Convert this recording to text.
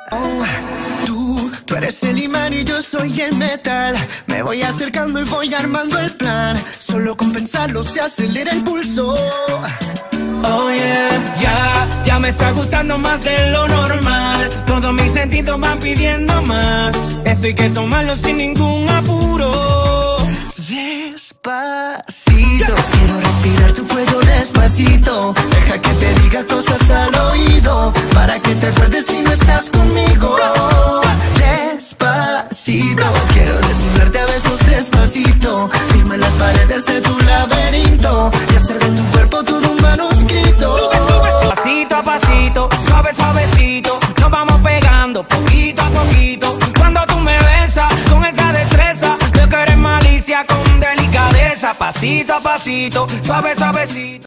Oh, tú eres el imán y yo soy el metal. Me voy acercando y voy armando el plan. Solo con pensarlo se acelera el pulso. Oh yeah, ya me está gustando más de lo normal. Todos mis sentidos van pidiendo más. Esto hay que tomarlo sin ningún apuro. Despacito, quiero respirar tu cuello despacito. Deja que te diga cosas al oído, para que te acuerdes si no estás conmigo. Despacito, quiero desnudarte a besos despacito. Firma las paredes de tu laberinto y hacer de tu cuerpo todo un manuscrito. Sube, sube, sube. Pasito a pasito, suave, suavecito. Nos vamos pegando poquito a poquito. Cuando tú me besas con esa destreza, veo que eres malicia con delicadeza. Pasito a pasito, suave, suavecito.